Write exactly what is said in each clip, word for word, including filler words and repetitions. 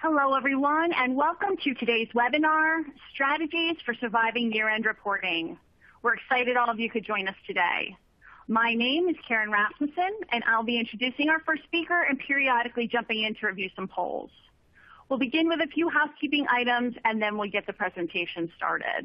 Hello, everyone, and welcome to today's webinar, Strategies for Surviving Year-End Reporting. We're excited all of you could join us today. My name is Karen Rasmussen, and I'll be introducing our first speaker and periodically jumping in to review some polls. We'll begin with a few housekeeping items, and then we'll get the presentation started.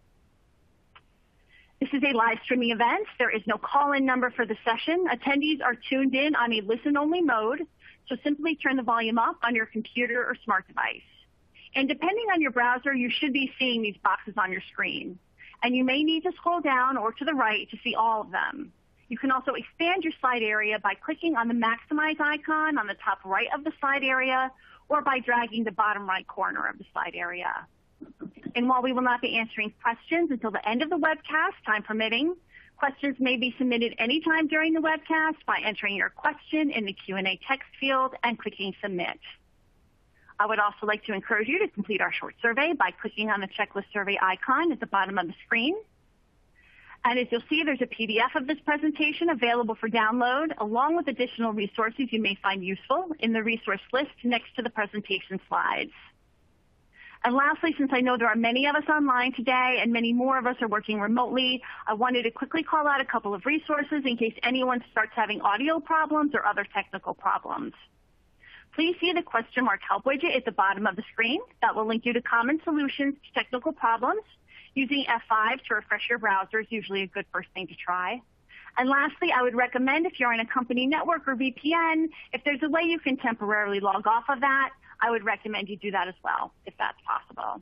This is a live streaming event. There is no call-in number for the session. Attendees are tuned in on a listen-only mode, so simply turn the volume up on your computer or smart device. And depending on your browser, you should be seeing these boxes on your screen. And you may need to scroll down or to the right to see all of them. You can also expand your slide area by clicking on the maximize icon on the top right of the slide area or by dragging the bottom right corner of the slide area. And while we will not be answering questions until the end of the webcast, time permitting, questions may be submitted anytime during the webcast by entering your question in the Q and A text field and clicking submit. I would also like to encourage you to complete our short survey by clicking on the checklist survey icon at the bottom of the screen. And as you'll see, there's a P D F of this presentation available for download, along with additional resources you may find useful in the resource list next to the presentation slides. And lastly, since I know there are many of us online today and many more of us are working remotely, I wanted to quickly call out a couple of resources in case anyone starts having audio problems or other technical problems. Please see the question mark help widget at the bottom of the screen. That will link you to common solutions to technical problems. Using F five to refresh your browser is usually a good first thing to try. And lastly, I would recommend if you're on a company network or V P N, if there's a way you can temporarily log off of that, I would recommend you do that as well, if that's possible.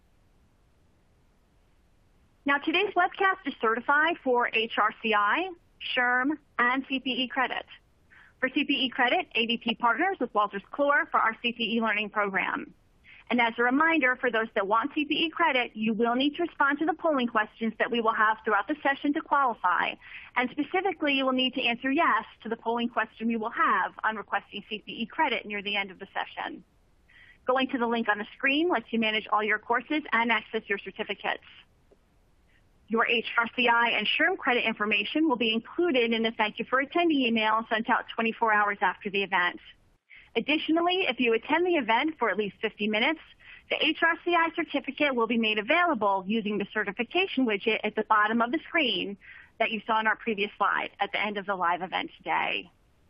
Now, today's webcast is certified for H R C I, S H R M, and C P E credit. For C P E credit, A D P partners with Wolters Kluwer for our C P E learning program. And as a reminder, for those that want C P E credit, you will need to respond to the polling questions that we will have throughout the session to qualify. And specifically, you will need to answer yes to the polling question we will have on requesting C P E credit near the end of the session. Going to the link on the screen lets you manage all your courses and access your certificates. Your H R C I and S H R M credit information will be included in the thank you for attending email sent out twenty-four hours after the event. Additionally, if you attend the event for at least fifty minutes, the H R C I certificate will be made available using the certification widget at the bottom of the screen that you saw in our previous slide at the end of the live event today.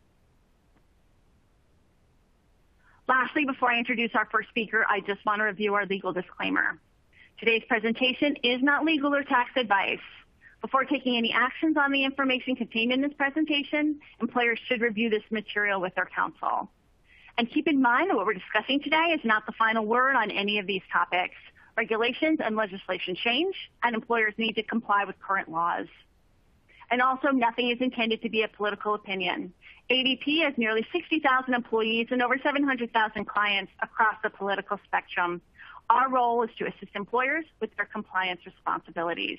Lastly, before I introduce our first speaker, I just want to review our legal disclaimer. Today's presentation is not legal or tax advice. Before taking any actions on the information contained in this presentation, employers should review this material with their counsel. And keep in mind that what we're discussing today is not the final word on any of these topics. Regulations and legislation change, and employers need to comply with current laws. And also, nothing is intended to be a political opinion. A D P has nearly sixty thousand employees and over seven hundred thousand clients across the political spectrum. Our role is to assist employers with their compliance responsibilities.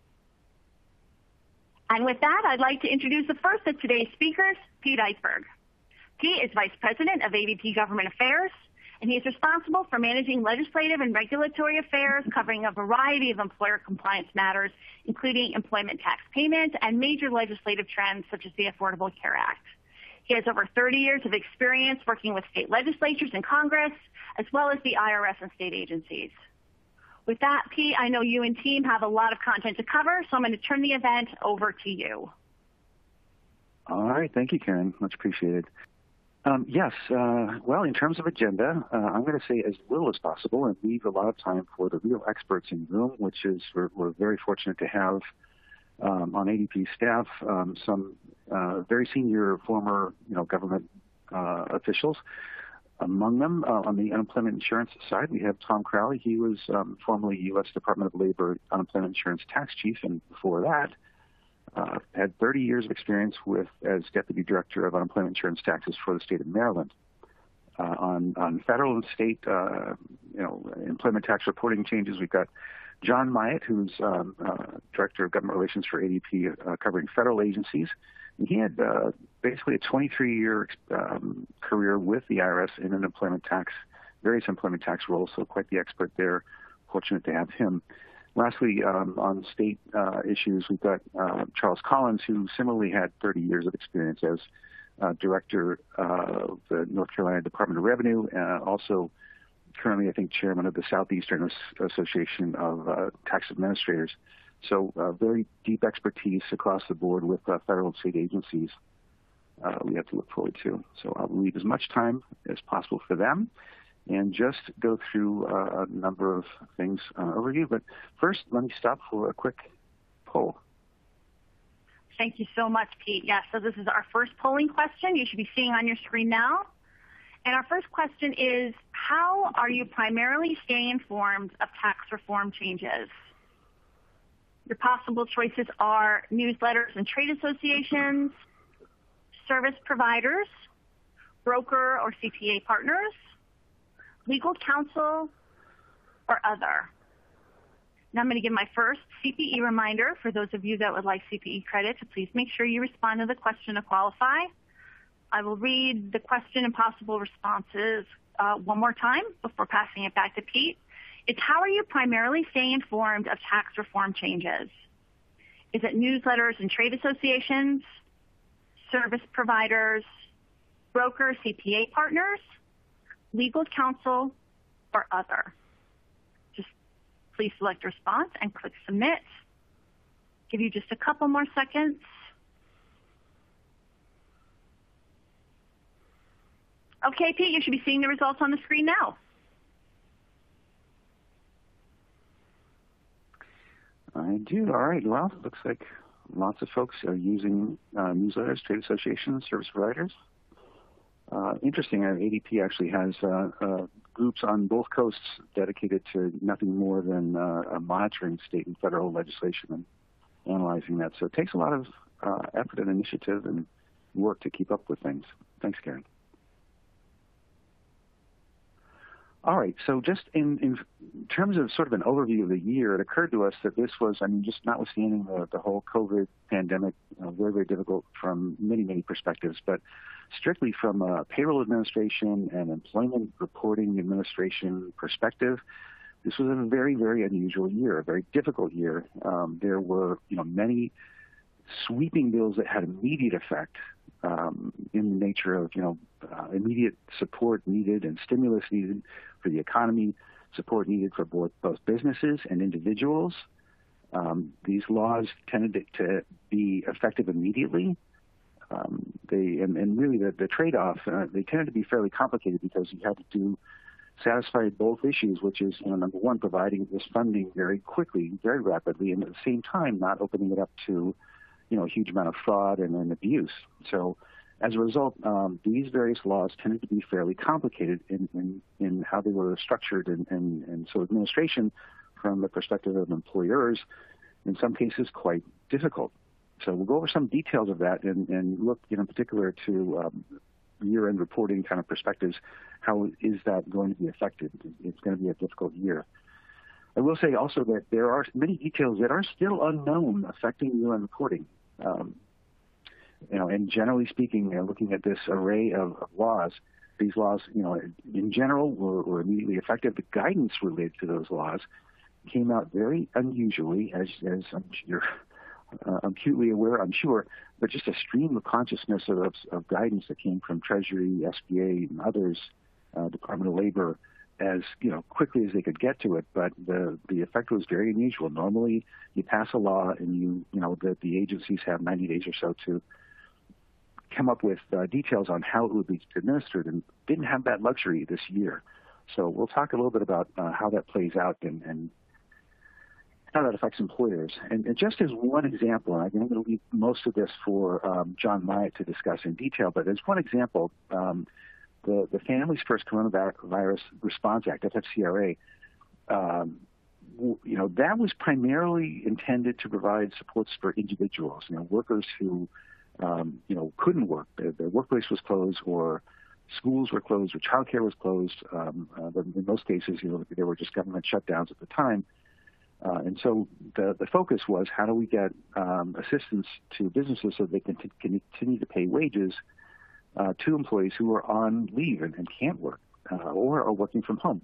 And with that, I'd like to introduce the first of today's speakers, Pete Eisberg. Pete is Vice President of A D P Government Affairs, and he is responsible for managing legislative and regulatory affairs covering a variety of employer compliance matters, including employment tax payment and major legislative trends such as the Affordable Care Act. He has over thirty years of experience working with state legislatures and Congress, as well as the I R S and state agencies. With that, Pete, I know you and team have a lot of content to cover, so I'm going to turn the event over to you. All right. Thank you, Karen. Much appreciated. Um, yes. Uh, well, in terms of agenda, uh, I'm going to say as little as possible and leave a lot of time for the real experts in the room, which is we're, we're very fortunate to have um, on A D P staff um, some uh, very senior former, you know, government uh, officials. Among them, uh, on the unemployment insurance side, we have Tom Crowley. He was um, formerly U S Department of Labor unemployment insurance tax chief, and before that, uh, had thirty years of experience with as deputy director of unemployment insurance taxes for the state of Maryland. Uh, on on federal and state, uh, you know, employment tax reporting changes, we've got John Myatt, who's um, uh, director of government relations for A D P, uh, covering federal agencies. And he had uh, basically a twenty-three year um, career with the I R S in an employment tax, various employment tax roles, so quite the expert there. Fortunate to have him. Lastly, um, on state uh, issues, we've got uh, Charles Collins, who similarly had thirty years of experience as uh, director of the North Carolina Department of Revenue, uh, also currently, I think, chairman of the Southeastern As- Association of uh, Tax Administrators. So uh, very deep expertise across the board with uh, federal and state agencies uh, we have to look forward to. So I'll leave as much time as possible for them and just go through uh, a number of things uh, overview. But first, let me stop for a quick poll. Thank you so much, Pete. Yes, so this is our first polling question you should be seeing on your screen now. And our first question is, how are you primarily staying informed of tax reform changes? Your possible choices are newsletters and trade associations, service providers, broker or C P A partners, legal counsel, or other. Now I'm going to give my first C P E reminder for those of you that would like C P E credit to please make sure you respond to the question to qualify. I will read the question and possible responses uh, one more time before passing it back to Pete. It's, how are you primarily staying informed of tax reform changes? Is it newsletters and trade associations, service providers, broker C P A partners, legal counsel, or other? Just please select response and click submit. Give you just a couple more seconds. Okay, Pete, you should be seeing the results on the screen now. I do. All right. Well, it looks like lots of folks are using uh, newsletters, trade associations, service providers. Uh, interesting, uh, A D P actually has uh, uh, groups on both coasts dedicated to nothing more than uh, monitoring state and federal legislation and analyzing that. So it takes a lot of uh, effort and initiative and work to keep up with things. Thanks, Karen. All right, so just in, in terms of sort of an overview of the year, it occurred to us that this was, I mean, just notwithstanding the, the whole COVID pandemic, you know, very, very difficult from many, many perspectives, but strictly from a payroll administration and employment reporting administration perspective, this was a very, very unusual year, a very difficult year. Um, there were, you know, many sweeping bills that had immediate effect um, in the nature of, you know, uh, immediate support needed and stimulus needed for the economy, support needed for both, both businesses and individuals. Um, these laws tended to be effective immediately. Um, they and, and really the, the trade-off, uh, they tended to be fairly complicated because you had to do satisfy both issues, which is, you know, number one, providing this funding very quickly, very rapidly, and at the same time not opening it up to, you know, a huge amount of fraud and, and abuse. So as a result, um, these various laws tended to be fairly complicated in, in, in how they were structured. And, and, and so administration, from the perspective of employers, in some cases quite difficult. So we'll go over some details of that and, and look, you know, in particular to um, year-end reporting kind of perspectives. How is that going to be affected? It's going to be a difficult year. I will say also that there are many details that are still unknown affecting year-end reporting. Um, you know, and generally speaking, uh, looking at this array of, of laws, these laws, you know, in general were, were immediately effective. The guidance related to those laws came out very unusually, as, as I'm sure, uh, acutely aware, I'm sure, but just a stream of consciousness of, of, of guidance that came from Treasury, S B A, and others, uh, Department of Labor, as, you know, quickly as they could get to it. But the, the effect was very unusual. Normally, you pass a law and you, you know, the, the agencies have ninety days or so to come up with uh, details on how it would be administered, and didn't have that luxury this year. So we'll talk a little bit about uh, how that plays out and, and how that affects employers. And, and just as one example, and I'm going to leave most of this for um, John Myatt to discuss in detail, but as one example, um, the, the Families First Coronavirus Response Act, F F C R A, um, you know, that was primarily intended to provide supports for individuals, you know, workers who Um, you know, couldn't work. Their, their workplace was closed, or schools were closed, or childcare was closed. Um, uh, in most cases, you know, there were just government shutdowns at the time. Uh, and so the, the focus was, how do we get um, assistance to businesses so they can, t- can continue to pay wages uh, to employees who are on leave and, and can't work uh, or are working from home.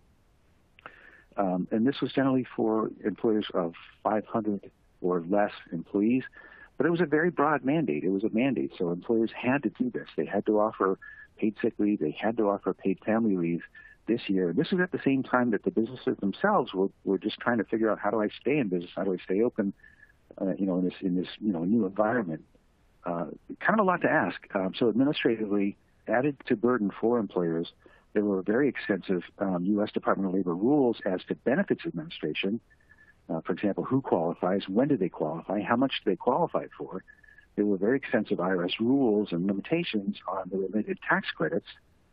Um, and this was generally for employers of five hundred or less employees. But it was a very broad mandate. It was a mandate, so employers had to do this. They had to offer paid sick leave. They had to offer paid family leave this year. This is at the same time that the businesses themselves were, were just trying to figure out, how do I stay in business? How do I stay open, uh, you know, in this, in this, you know, new environment? Uh, kind of a lot to ask. Um, so administratively, added to burden for employers, there were very extensive um, U S Department of Labor rules as to benefits administration. Uh, for example, who qualifies, when do they qualify, how much do they qualify for? There were very extensive I R S rules and limitations on the related tax credits.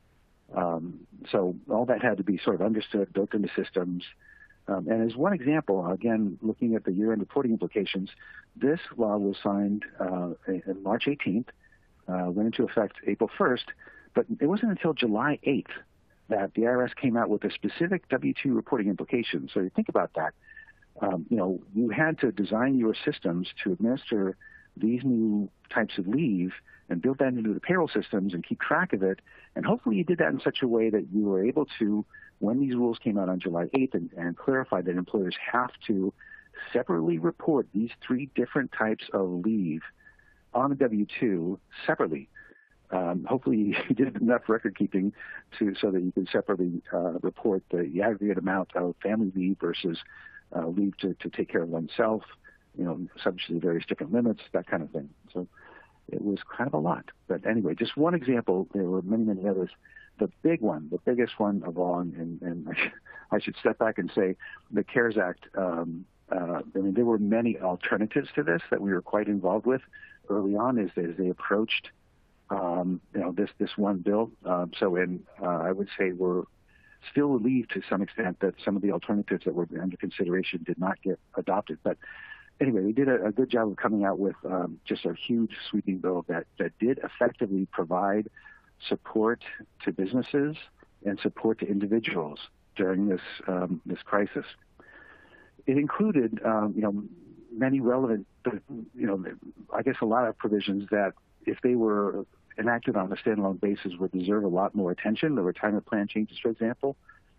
Um, so all that had to be sort of understood, built into systems. Um, and as one example, again, looking at the year-end reporting implications, this law was signed uh, on March eighteenth, uh, went into effect April first, but it wasn't until July eighth that the I R S came out with the specific W two reporting implications. So you think about that. Um, you know, you had to design your systems to administer these new types of leave and build that into the payroll systems and keep track of it. And hopefully you did that in such a way that you were able to, when these rules came out on July eighth and, and clarified that employers have to separately report these three different types of leave on the W two separately. Um, hopefully you did enough record keeping to, so that you can separately uh, report the, the aggregate amount of family leave versus uh, leave to, to take care of oneself, you know, subject to the various different limits, that kind of thing. So it was kind of a lot. But anyway, just one example. There were many, many others. The big one, the biggest one of all, and, and I should step back and say the CARES Act, um, uh, I mean, there were many alternatives to this that we were quite involved with early on as they, as they approached, um, you know, this, this one bill. Um, so in, uh, I would say we're still relieved to some extent that some of the alternatives that were under consideration did not get adopted. But anyway, we did a, a good job of coming out with um, just a huge sweeping bill that, that did effectively provide support to businesses and support to individuals during this um, this crisis. It included, um, you know, many relevant, you know, I guess a lot of provisions that, if they were enacted on a standalone basis, would deserve a lot more attention. The retirement plan changes, for example.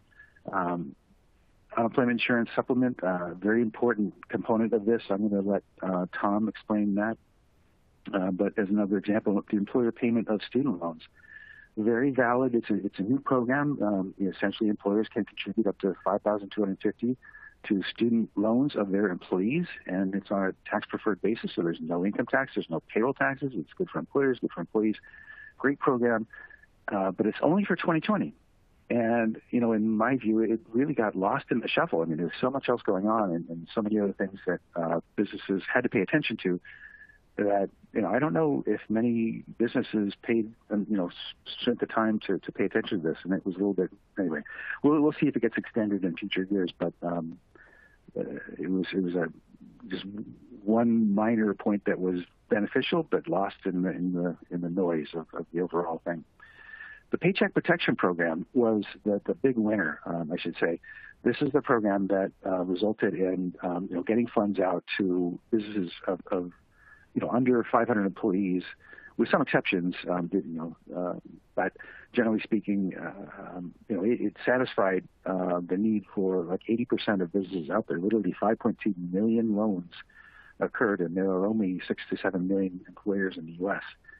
Um, Unemployment insurance supplement, uh, very important component of this. I'm going to let uh, Tom explain that. Uh, but as another example, the employer payment of student loans, very valid. It's a it's a new program. Um, essentially, employers can contribute up to five thousand two hundred fifty dollars to student loans of their employees, and it's on a tax preferred basis. So there's no income tax, there's no payroll taxes. It's good for employers, good for employees. Great program, uh, but it's only for twenty twenty. And, you know, in my view, it really got lost in the shuffle. I mean, there's so much else going on and, and so many other things that uh, businesses had to pay attention to that, you know, I don't know if many businesses paid, um, you know, spent the time to, to pay attention to this. And it was a little bit, anyway, we'll, we'll see if it gets extended in future years. But um, uh, it was it was a just one minor point that was beneficial, but lost in the, in the, in the noise of, of the overall thing. The Paycheck Protection Program was the, the big winner, um, I should say. This is the program that uh, resulted in, um, you know, getting funds out to businesses of, of, you know, under five hundred employees, with some exceptions. Um, you know, uh, but generally speaking, uh, um, you know, it, it satisfied uh, the need for like eighty percent of businesses out there. Literally, five point two million loans occurred, and there are only six to seven million employers in the U S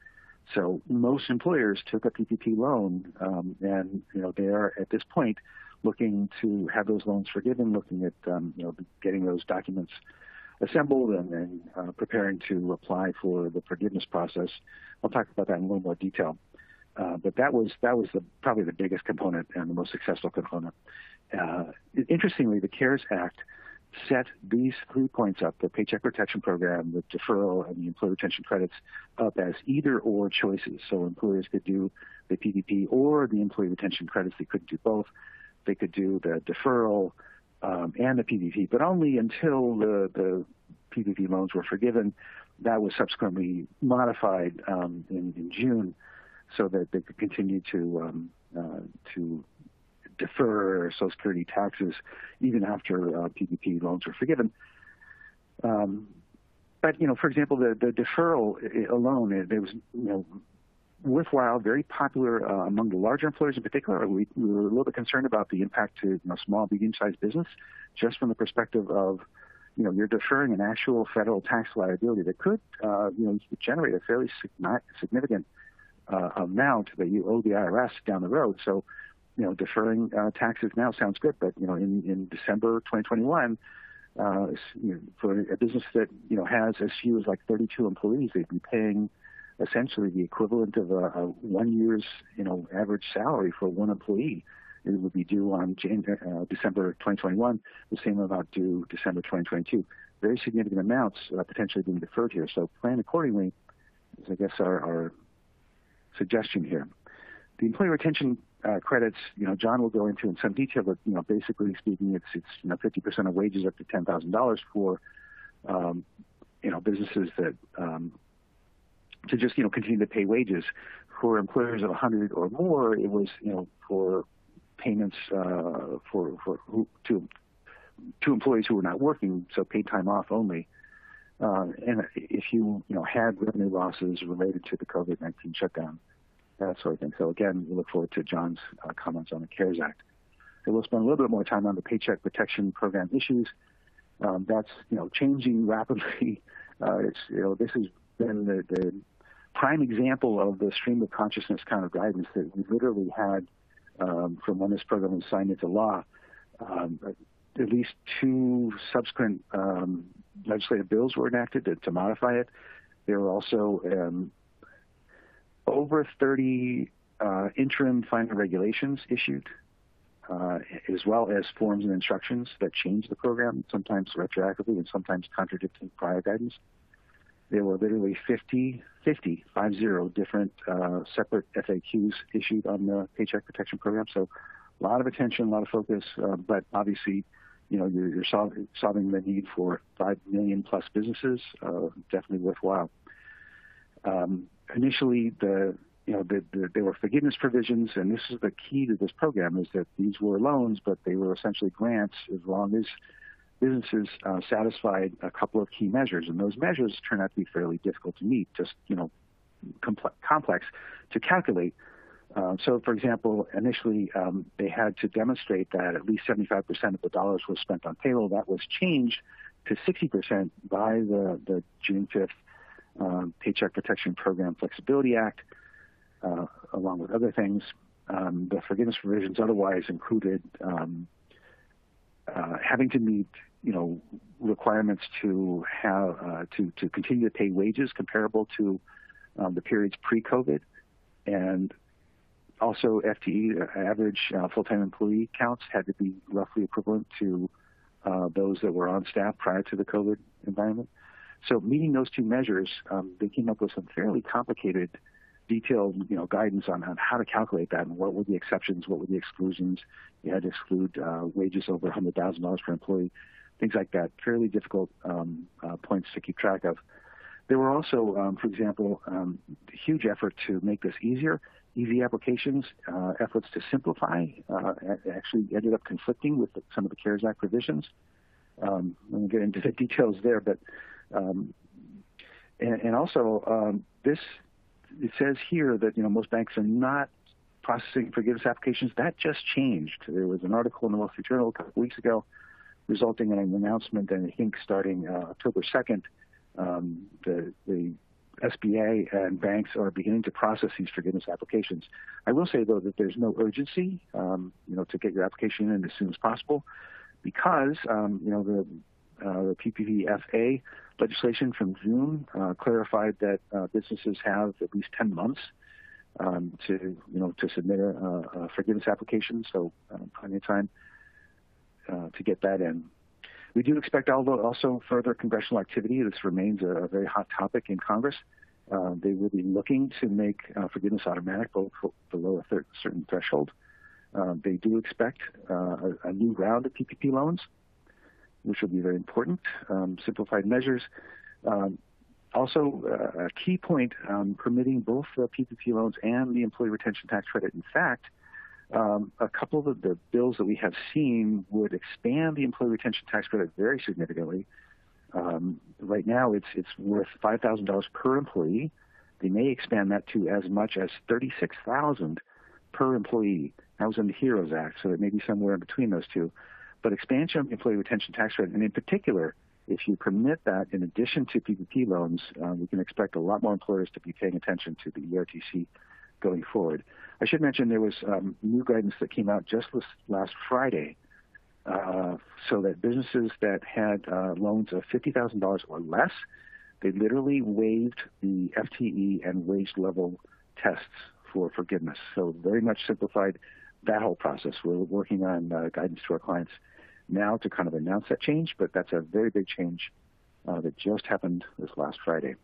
So most employers took a P P P loan, um, and you know they are at this point looking to have those loans forgiven, looking at um, you know getting those documents assembled and, and uh, preparing to apply for the forgiveness process. I'll talk about that in a little more detail. Uh, but that was that was the, probably the biggest component and the most successful component. Uh, interestingly, the CARES Act set these three points up, the Paycheck Protection Program, the deferral, and the employee retention credits, up as either or choices. So employers could do the P P P or the employee retention credits. They couldn't do both. They could do the deferral um, and the P P P, but only until the, the P P P loans were forgiven. That was subsequently modified um, in, in June so that they could continue to um, uh, to defer Social Security taxes even after uh, P P P loans were forgiven. Um, but, you know, for example, the, the deferral alone, it, it was, you know, worthwhile, very popular uh, among the larger employers in particular. We, we were a little bit concerned about the impact to, you know, small, medium-sized business, just from the perspective of, you know, you're deferring an actual federal tax liability that could, uh, you know, generate a fairly significant uh, amount that you owe the I R S down the road. So you know, deferring uh, taxes now sounds good, but, you know, in, in December twenty twenty-one, uh, you know, for a business that, you know, has as few as like thirty-two employees, they'd be paying essentially the equivalent of a, a one year's, you know, average salary for one employee. It would be due on January, uh, December twenty twenty-one, the same amount due December twenty twenty-two. Very significant amounts uh, potentially being deferred here. So plan accordingly is, I guess, our, our suggestion here. The employee retention uh, credits, you know, John will go into in some detail, but, you know, basically speaking, it's, it's you know, fifty percent of wages up to ten thousand dollars for, um, you know, businesses that, um, to just, you know, continue to pay wages. For employers of one hundred or more, it was, you know, for payments uh, for, for who, to, to employees who were not working, so paid time off only. Uh, and if you, you know, had revenue losses related to the COVID nineteen shutdown, that sort of thing. So again, we look forward to John's uh, comments on the CARES Act. So we'll spend a little bit more time on the Paycheck Protection Program issues. Um, that's, you know, changing rapidly. Uh, it's, you know, this has been the, the prime example of the stream of consciousness kind of guidance that we literally had um, from when this program was signed into law. Um, at least two subsequent um, legislative bills were enacted to, to modify it. There were also um, over thirty uh, interim final regulations issued, uh, as well as forms and instructions that change the program, sometimes retroactively and sometimes contradicting prior guidance. There were literally fifty, fifty, five zero different uh, separate F A Qs issued on the Paycheck Protection Program. So a lot of attention, a lot of focus, uh, but obviously, you know, you're, you're solving, solving the need for five million plus businesses, uh, definitely worthwhile. Um, initially, the you know the, the, there were forgiveness provisions, and this is the key to this program: is that these were loans, but they were essentially grants as long as businesses uh, satisfied a couple of key measures, and those measures turn out to be fairly difficult to meet, just you know, compl- complex to calculate. Uh, so, for example, initially um, they had to demonstrate that at least seventy-five percent of the dollars were spent on payroll. That was changed to sixty percent by the, the June fifth um, Paycheck Protection Program Flexibility Act, uh, along with other things. Um, the forgiveness provisions otherwise included um, uh, having to meet, you know, requirements to have uh, to to continue to pay wages comparable to um, the periods pre-COVID, and also F T E, average uh, full-time employee counts, had to be roughly equivalent to uh, those that were on staff prior to the COVID environment. So meeting those two measures, um, they came up with some fairly complicated, detailed, you know, guidance on, on how to calculate that and what were the exceptions, what were the exclusions. You had to exclude uh, wages over one hundred thousand dollars per employee, things like that. Fairly difficult um, uh, points to keep track of. There were also, um, for example, um, huge effort to make this easier. Easy applications, uh, efforts to simplify, uh, actually ended up conflicting with the, some of the CARES Act provisions. Um, I'm going to get into the details there, but um, and, and also um, this it says here that you know most banks are not processing forgiveness applications. That just changed. There was an article in the Wall Street Journal a couple of weeks ago, resulting in an announcement, and I think starting uh, October second, um, the the S B A and banks are beginning to process these forgiveness applications. I will say, though, that there's no urgency, um, you know, to get your application in as soon as possible, because, um, you know, the, uh, the P P P F A legislation from June uh, clarified that uh, businesses have at least ten months um, to, you know, to submit a, a forgiveness application, so uh, plenty of time uh, to get that in. We do expect also further congressional activity. This remains a very hot topic in Congress. Uh, they will be looking to make uh, forgiveness automatic below a th- certain threshold. Uh, they do expect uh, a, a new round of P P P loans, which will be very important. Um, simplified measures. Um, also, uh, a key point, um, permitting both the P P P loans and the employee retention tax credit. In fact, Um, a couple of the bills that we have seen would expand the employee retention tax credit very significantly. Um, right now, it's it's worth five thousand dollars per employee. They may expand that to as much as thirty-six thousand dollars per employee. That was in the HEROES Act, so it may be somewhere in between those two. But expansion of the employee retention tax credit, and in particular, if you permit that in addition to P P P loans, uh, we can expect a lot more employers to be paying attention to the E R T C going forward. I should mention there was um, new guidance that came out just this last Friday, uh, so that businesses that had uh, loans of fifty thousand dollars or less, they literally waived the F T E and wage level tests for forgiveness. So very much simplified that whole process. We're working on uh, guidance to our clients now to kind of announce that change, but that's a very big change uh, that just happened this last Friday.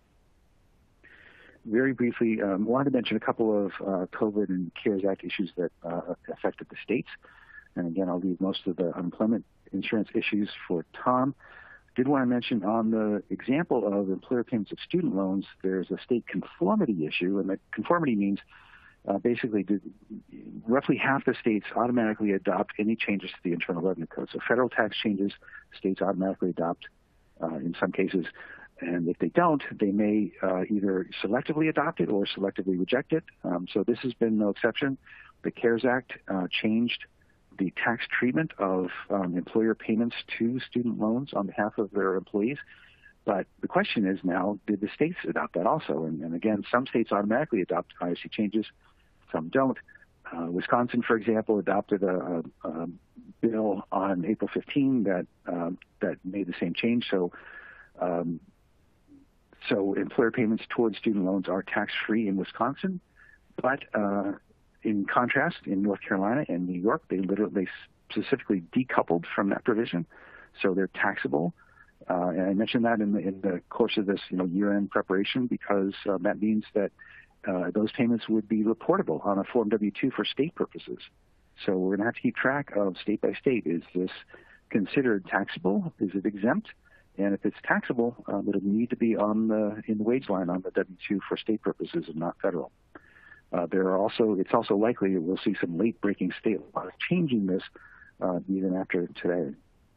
Very briefly, um, wanted to mention a couple of uh, COVID and CARES Act issues that uh, affected the states. And again, I'll leave most of the unemployment insurance issues for Tom. Did want to mention on the example of employer payments of student loans, there's a state conformity issue, and that conformity means uh, basically did, roughly half the states automatically adopt any changes to the Internal Revenue Code. So federal tax changes, states automatically adopt uh, in some cases. And if they don't, they may uh, either selectively adopt it or selectively reject it. Um, so this has been no exception. The CARES Act uh, changed the tax treatment of um, employer payments to student loans on behalf of their employees. But the question is now, did the states adopt that also? And, and again, some states automatically adopt I R C changes, some don't. Uh, Wisconsin, for example, adopted a, a, a bill on April fifteenth that um, that made the same change. So. Um, So employer payments towards student loans are tax-free in Wisconsin, but uh, in contrast, in North Carolina and New York, they literally specifically decoupled from that provision, so they're taxable. Uh, and I mentioned that in the, in the course of this, you know, year-end preparation because uh, that means that uh, those payments would be reportable on a Form W two for state purposes. So we're going to have to keep track of state by state. Is this considered taxable? Is it exempt? And if it's taxable, um, it'll need to be on the in the wage line on the W two for state purposes and not federal. Uh, there are also it's also likely that we'll see some late-breaking state laws changing this uh, even after today.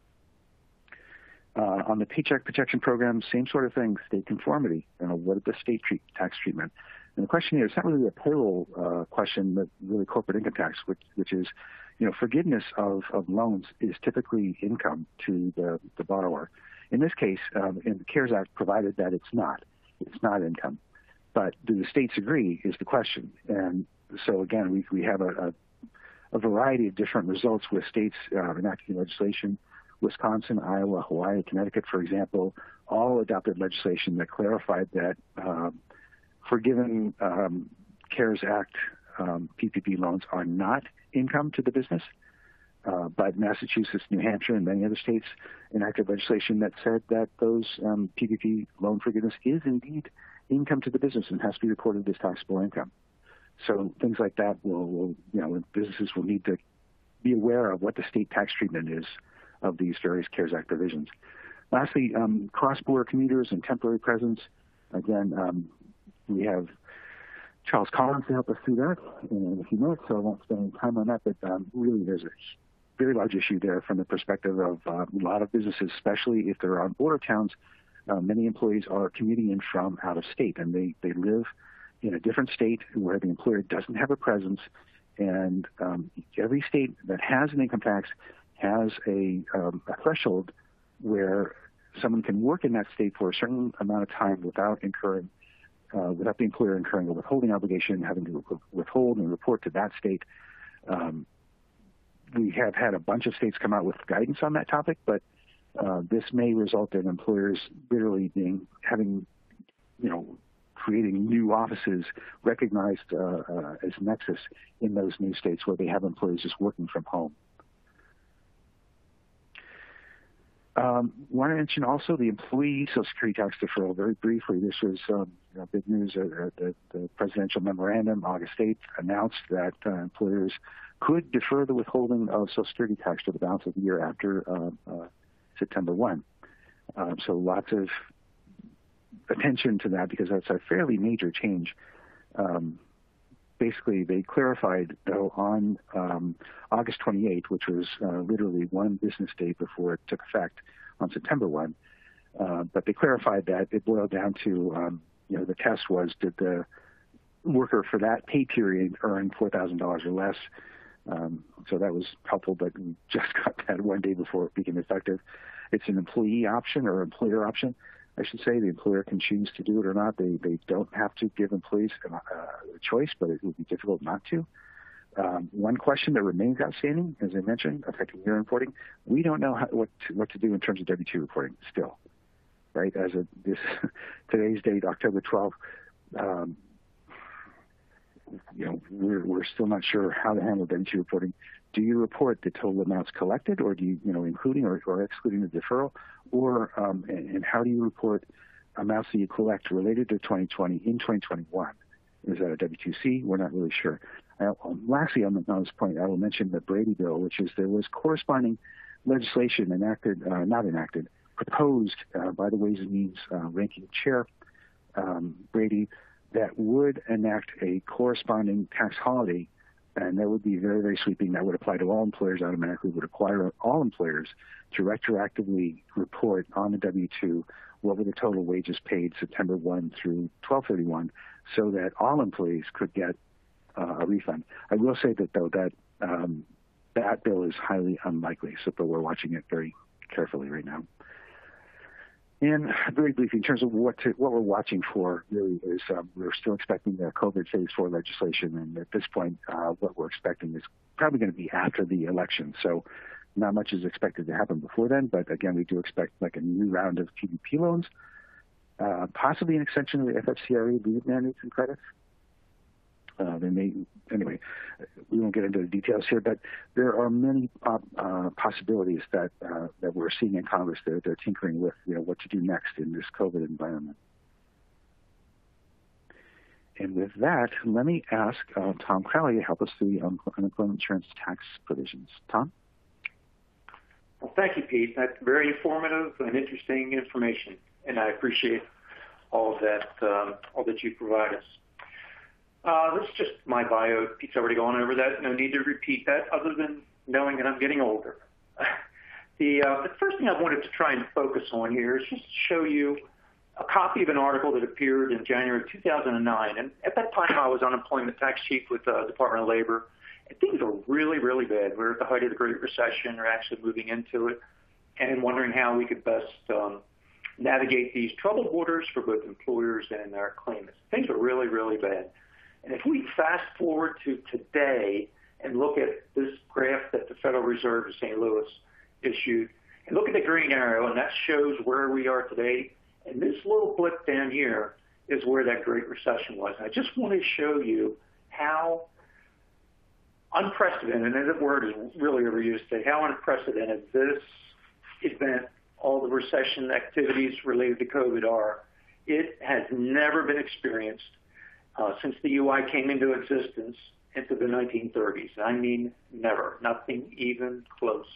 Uh, on the Paycheck Protection Program, same sort of thing, state conformity. You know, what is the state treat, tax treatment? And the question here is not really a payroll uh, question, but really corporate income tax, which, which is, you know, forgiveness of, of loans is typically income to the, the borrower. In this case, um, in the CARES Act provided that it's not. It's not income. But do the states agree is the question. And so, again, we, we have a, a, a variety of different results with states uh, enacting legislation. Wisconsin, Iowa, Hawaii, Connecticut, for example, all adopted legislation that clarified that um, forgiven um, CARES Act um, P P P loans are not income to the business. Uh, but Massachusetts, New Hampshire, and many other states enacted legislation that said that those um, P P P loan forgiveness is indeed income to the business and has to be reported as taxable income. So things like that will, will, you know, businesses will need to be aware of what the state tax treatment is of these various CARES Act provisions. Lastly, um, cross-border commuters and temporary presence. Again, um, we have Charles Collins to help us through that in a few minutes, so I won't spend any time on that, but um, really there's a very large issue there from the perspective of uh, a lot of businesses, especially if they're on border towns. Uh, many employees are commuting in from out of state, and they, they live in a different state where the employer doesn't have a presence. And um, every state that has an income tax has a, um, a threshold where someone can work in that state for a certain amount of time without incurring, uh, without the employer incurring a withholding obligation, having to withhold and report to that state. Um, we have had a bunch of states come out with guidance on that topic, but uh, this may result in employers literally being having, you know, creating new offices recognized uh, uh, as nexus in those new states where they have employees just working from home. Um, want to mention also the employee Social Security tax deferral very briefly. This was um, you know, big news. Uh, the, the presidential memorandum, August eighth, announced that uh, employers could defer the withholding of Social Security tax to the balance of the year after uh, uh, September first. Um, so lots of attention to that because that's a fairly major change. Um, basically, they clarified, though, on um, August twenty-eighth, which was uh, literally one business day before it took effect on September first, uh, but they clarified that it boiled down to, um, you know, the test was did the worker for that pay period earn four thousand dollars or less. Um, so that was helpful, but we just got that one day before it became effective. It's an employee option or employer option. I should say. The employer can choose to do it or not. They they don't have to give employees a, a choice, but it would be difficult not to. Um, one question that remains outstanding, as I mentioned, affecting year reporting, we don't know how, what to, what to do in terms of W two reporting still, right? As of this today's date, October twelfth, um, you know, we're we're still not sure how to handle W two reporting. Do you report the total amounts collected, or do you, you know, including or, or excluding the deferral, or um, and, and how do you report amounts that you collect related to twenty twenty in twenty twenty-one? Is that a W two C? We're not really sure. Uh, lastly, on this point, I will mention the Brady bill, which is there was corresponding legislation enacted, uh, not enacted, proposed uh, by the Ways and Means uh, ranking chair, um, Brady, that would enact a corresponding tax holiday. And that would be very, very sweeping. That would apply to all employers automatically, would require all employers to retroactively report on the W two what were the total wages paid September first through twelve thirty-one, so that all employees could get uh, a refund. I will say that, though, that um, that bill is highly unlikely, so but we're watching it very carefully right now. And very briefly, in terms of what to, what we're watching for, really is um, we're still expecting the COVID phase four legislation, and at this point, uh, what we're expecting is probably going to be after the election. So, not much is expected to happen before then. But again, we do expect like a new round of P D P loans, uh, possibly an extension of the F F C R A leave mandates and credits. Uh, they may, anyway, we won't get into the details here, but there are many uh, uh, possibilities that uh, that we're seeing in Congress. They're, they're tinkering with, you know, what to do next in this COVID environment. And with that, let me ask uh, Tom Crowley to help us through the un- unemployment insurance tax provisions. Tom? Well, thank you, Pete. That's very informative and interesting information, and I appreciate all of that, um, all that you provide us. Uh, that's just my bio. Pete's already gone over that. No need to repeat that, other than knowing that I'm getting older. the, uh, the first thing I wanted to try and focus on here is just show you a copy of an article that appeared in January two thousand nine. And at that time, I was unemployment tax chief with the uh, Department of Labor. And things were really, really bad. We were at the height of the Great Recession, or actually moving into it, and wondering how we could best um, navigate these troubled waters for both employers and their claimants. Things were really, really bad. And if we fast forward to today and look at this graph that the Federal Reserve of Saint Louis issued, and look at the green arrow, and that shows where we are today. And this little blip down here is where that Great Recession was. And I just want to show you how unprecedented, and that word is really overused today, how unprecedented this event, all the recession activities related to COVID are. It has never been experienced Uh, since the U I came into existence into the nineteen thirties. I mean, never, nothing even close.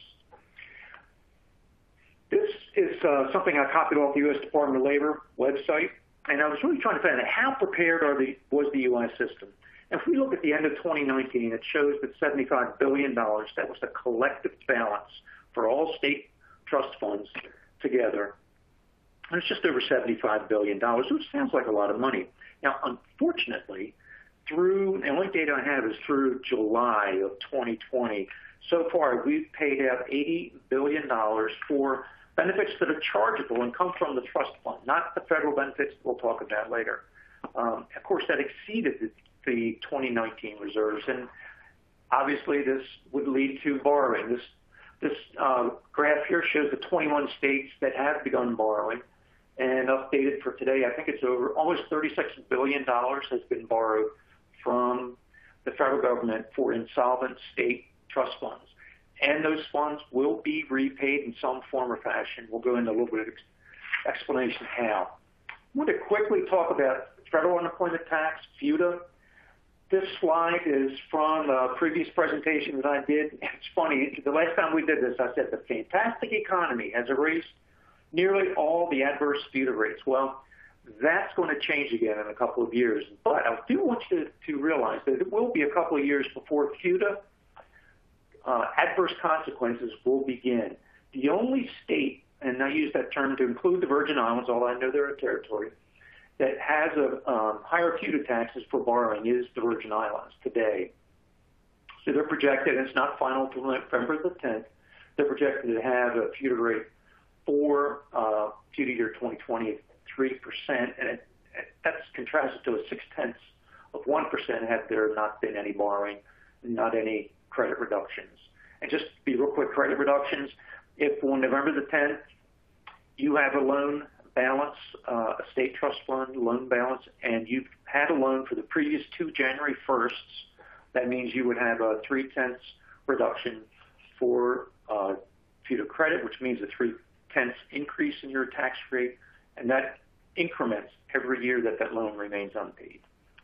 This is uh, something I copied off the U S Department of Labor website, and I was really trying to find out how prepared are the, was the U I system. And if we look at the end of twenty nineteen, it shows that seventy-five billion dollars, that was the collective balance for all state trust funds together. And it's just over seventy-five billion dollars, which sounds like a lot of money. Now, unfortunately, through, the only data I have is through July of twenty twenty. So far, we've paid out eighty billion dollars for benefits that are chargeable and come from the trust fund, not the federal benefits we'll talk about later. Um, of course, that exceeded the, the twenty nineteen reserves, and obviously this would lead to borrowing. This, this uh, graph here shows the twenty-one states that have begun borrowing. And updated for today, I think it's over almost thirty-six billion dollars has been borrowed from the federal government for insolvent state trust funds. And those funds will be repaid in some form or fashion. We'll go into a little bit of explanation how. I want to quickly talk about federal unemployment tax, FUTA. This slide is from a previous presentation that I did. It's funny, the last time we did this, I said the fantastic economy has erased nearly all the adverse FUTA rates. Well, that's going to change again in a couple of years. But I do want you to, to realize that it will be a couple of years before FUTA uh, adverse consequences will begin. The only state, and I use that term to include the Virgin Islands, although I know they're a territory, that has a um, higher FUTA taxes for borrowing is the Virgin Islands today. So they're projected, and it's not final until November the tenth, they're projected to have a FUTA rate for uh, FUTA year twenty twenty three percent, and it, that's contrasted to a six-tenths of one percent had there not been any borrowing, not any credit reductions. And just to be real quick, credit reductions, if on November the tenth, you have a loan balance, uh, a state trust fund loan balance, and you've had a loan for the previous two January firsts, that means you would have a three-tenths reduction for uh, FUTA credit, which means a three-tenths increase in your tax rate, and that increments every year that that loan remains unpaid.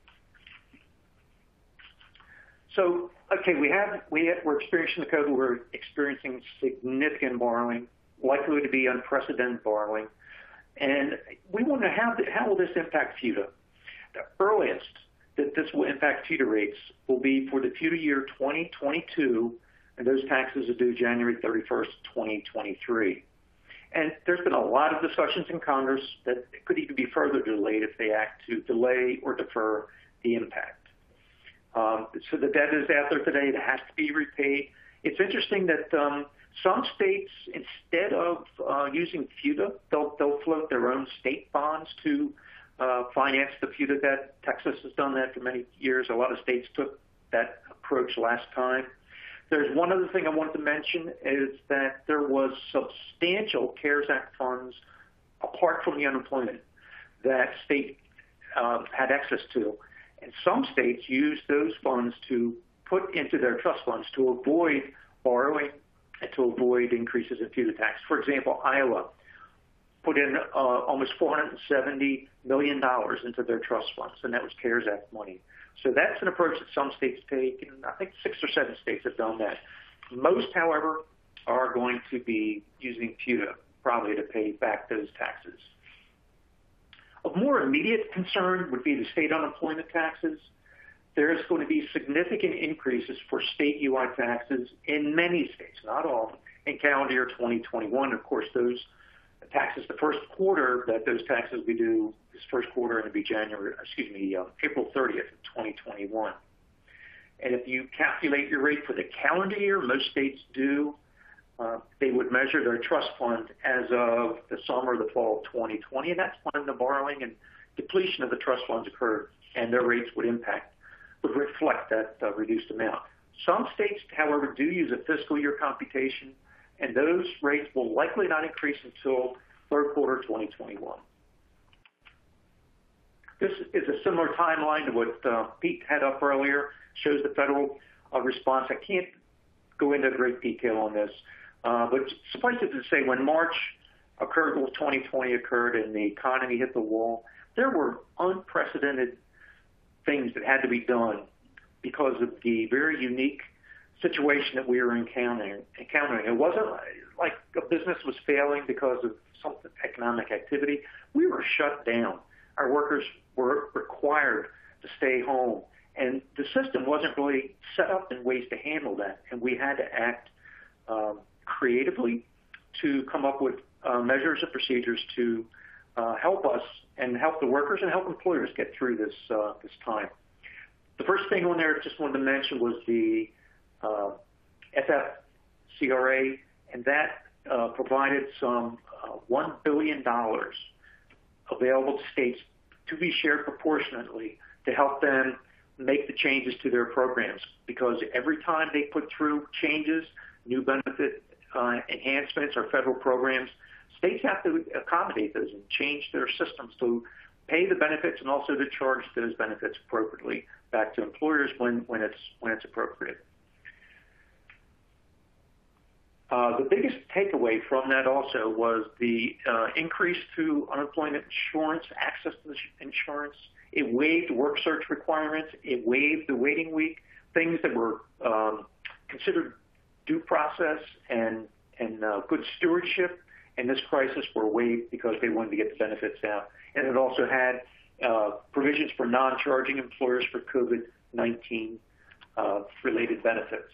So, okay, we have, we have, we're experiencing the COVID, we're experiencing significant borrowing, likely to be unprecedented borrowing, and we wonder how, how will this impact FUTA? The earliest that this will impact FUTA rates will be for the FUTA year twenty twenty-two, and those taxes are due January thirty-first, twenty twenty-three. And there's been a lot of discussions in Congress that it could even be further delayed if they act to delay or defer the impact. Um, so the debt is out there today. It has to be repaid. It's interesting that um, some states, instead of uh, using FUTA, they'll, they'll float their own state bonds to uh, finance the FUTA debt. Texas has done that for many years. A lot of states took that approach last time. There's one other thing I wanted to mention is that there was substantial CARES Act funds, apart from the unemployment, that state uh, had access to. And some states used those funds to put into their trust funds to avoid borrowing and to avoid increases in FUTA tax. For example, Iowa put in uh, almost four hundred seventy million dollars into their trust funds, and that was CARES Act money. So that's an approach that some states take, and I think six or seven states have done that. Most, however, are going to be using FUTA probably to pay back those taxes. Of more immediate concern would be the state unemployment taxes. There is going to be significant increases for state U I taxes in many states, not all, in calendar year twenty twenty-one. Of course, those taxes, the first quarter that those taxes we do, this first quarter, and it'll be January, excuse me, uh, April thirtieth, twenty twenty-one. And if you calculate your rate for the calendar year, most states do, uh, they would measure their trust fund as of the summer or the fall of twenty twenty, and that's when the borrowing and depletion of the trust funds occurred, and their rates would impact, would reflect that uh, reduced amount. Some states, however, do use a fiscal year computation, and those rates will likely not increase until third quarter twenty twenty-one. This is a similar timeline to what uh, Pete had up earlier, shows the federal uh, response. I can't go into great detail on this, uh, but suffice it to say, when March occurred, well, twenty twenty occurred, and the economy hit the wall, there were unprecedented things that had to be done because of the very unique situation that we were encountering. encountering. It wasn't like a business was failing because of some economic activity. We were shut down. Our workers were required to stay home, and the system wasn't really set up in ways to handle that, and we had to act um, creatively to come up with uh, measures and procedures to uh, help us and help the workers and help employers get through this uh, this time. The first thing on there I just wanted to mention was the uh, F F C R A, and that uh, provided some uh, one billion dollars available to states to be shared proportionately to help them make the changes to their programs, because every time they put through changes, new benefit uh, enhancements or federal programs, states have to accommodate those and change their systems to pay the benefits and also to charge those benefits appropriately back to employers when, when it's when it's appropriate. Uh, the biggest takeaway from that also was the uh, increase to unemployment insurance, access to the insurance. It waived work search requirements. It waived the waiting week, things that were um, considered due process and, and uh, good stewardship in this crisis were waived because they wanted to get the benefits out. And it also had uh, provisions for non-charging employers for COVID nineteen uh, related benefits.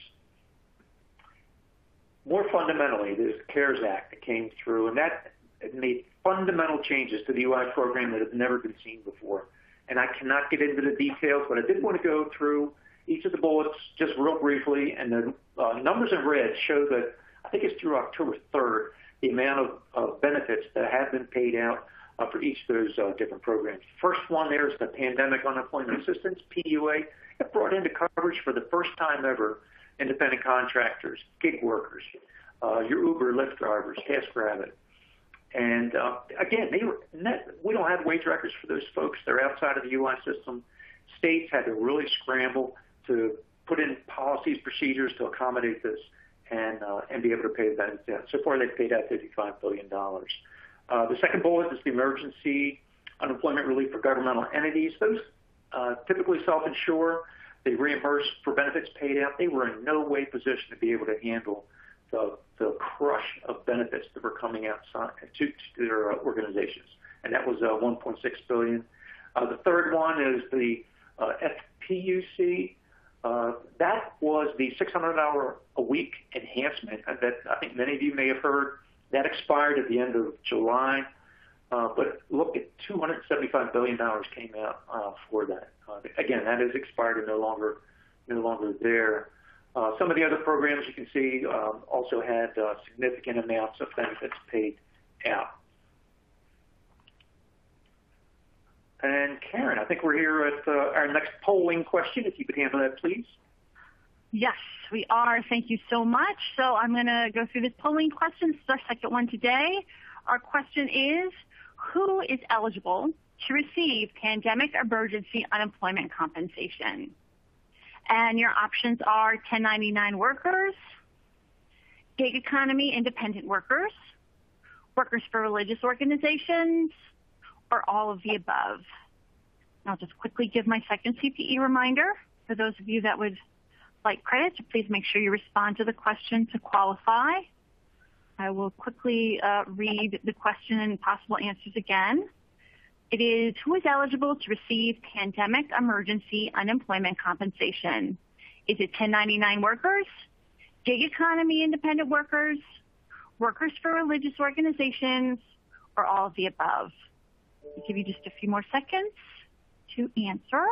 More fundamentally, there's the CARES Act that came through, and that made fundamental changes to the U I program that have never been seen before. And I cannot get into the details, but I did want to go through each of the bullets just real briefly, and the uh, numbers in red show that I think it's through October third, the amount of uh, benefits that have been paid out uh, for each of those uh, different programs. First one there is the Pandemic Unemployment Assistance, P U A. It brought into coverage for the first time ever independent contractors, gig workers, uh, your Uber, Lyft drivers, TaskRabbit. And uh, again, they were net, we don't have wage records for those folks. They're outside of the U I system. States had to really scramble to put in policies, procedures to accommodate this and uh, and be able to pay that. So far, they've paid out fifty-five billion dollars. Uh, the second bullet is the emergency unemployment relief for governmental entities. Those uh, typically self-insure. They reimburse for benefits paid out. They were in no way positioned to be able to handle the, the crush of benefits that were coming outside to, to their uh, organizations, and that was uh, one point six billion dollars. Uh, the third one is the uh, F P U C. Uh, that was the six hundred hour a week enhancement that I think many of you may have heard. That expired at the end of July, uh, but look at two hundred seventy-five billion dollars came out uh, for that. Uh, again, that is expired and no longer no longer there. Uh, some of the other programs you can see um, also had uh, significant amounts of benefits paid out. And Karen, I think we're here at uh, our next polling question. If you could handle that, please. Yes, we are. Thank you so much. So I'm going to go through this polling question. This is our second one today. Our question is, who is eligible to receive pandemic emergency unemployment compensation? And your options are ten ninety-nine workers, gig economy independent workers, workers for religious organizations, or all of the above. And I'll just quickly give my second C P E reminder for those of you that would like credit to please make sure you respond to the question to qualify. I will quickly uh, read the question and possible answers again. It is, who is eligible to receive pandemic emergency unemployment compensation? Is it ten ninety-nine workers, gig economy independent workers, workers for religious organizations, or all of the above? I'll give you just a few more seconds to answer.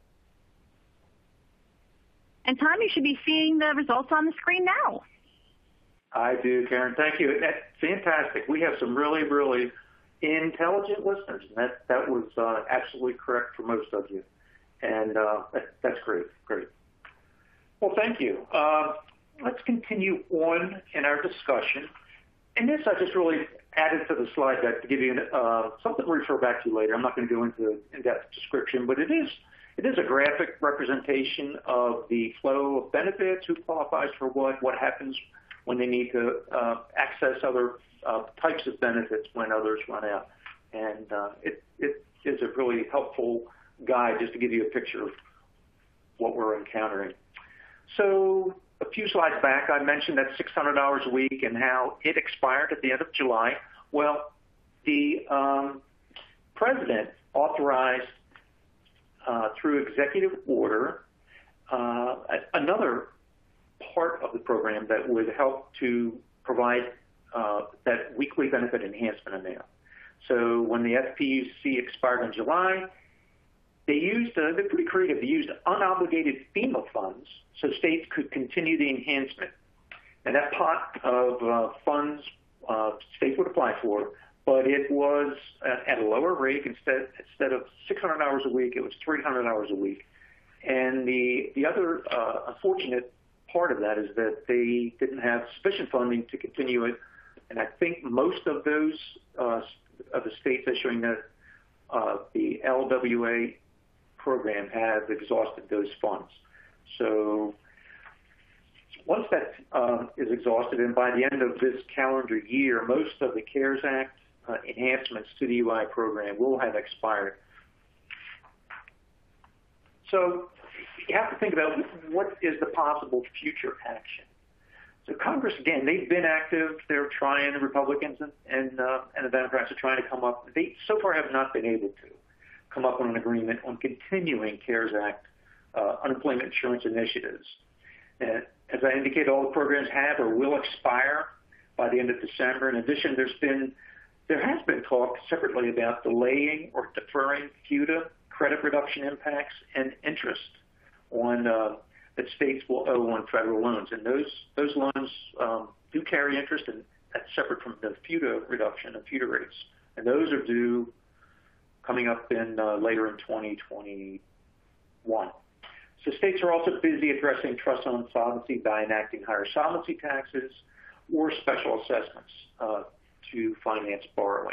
And Tom, you should be seeing the results on the screen now. I do, Karen. Thank you. That's fantastic. We have some really, really intelligent listeners, and that, that was uh, absolutely correct for most of you. And uh, that, that's great, great. Well, thank you. Uh, let's continue on in our discussion. And this I just really added to the slide deck to give you uh, something to refer back to later. I'm not going to go into in-depth description, but it is it is a graphic representation of the flow of benefits, who qualifies for what, what happens when they need to uh, access other uh, types of benefits when others run out. And uh, it, it is a really helpful guide just to give you a picture of what we're encountering. So a few slides back, I mentioned that six hundred hours a week and how it expired at the end of July. Well, the um, president authorized uh, through executive order uh, another part of the program that would help to provide uh, that weekly benefit enhancement amount. So when the F P U C expired in July, they used, uh, they're pretty creative, they used unobligated FEMA funds so states could continue the enhancement. And that pot of uh, funds uh, states would apply for, but it was uh, at a lower rate. Instead, instead of six hundred hours a week, it was three hundred hours a week. And the, the other uh, unfortunate part of that is that they didn't have sufficient funding to continue it. And I think most of those uh, of the states issuing the, uh, the L W A program have exhausted those funds. So once that uh, is exhausted, and by the end of this calendar year, most of the CARES Act uh, enhancements to the U I program will have expired. So you have to think about what is the possible future action. So Congress, again, they've been active. They're trying, the Republicans and, and, uh, and the Democrats are trying to come up. They so far have not been able to come up with an agreement on continuing CARES Act uh, unemployment insurance initiatives. And as I indicated, all the programs have or will expire by the end of December. In addition, there's been, there has been talk separately about delaying or deferring FUTA, credit reduction impacts, and interest on uh, that states will owe on federal loans. And those those loans um, do carry interest, and that's separate from the FUTA reduction and FUTA rates and those are due coming up in uh, later in twenty twenty-one. So states are also busy addressing trust on solvency by enacting higher solvency taxes or special assessments uh, to finance borrowing.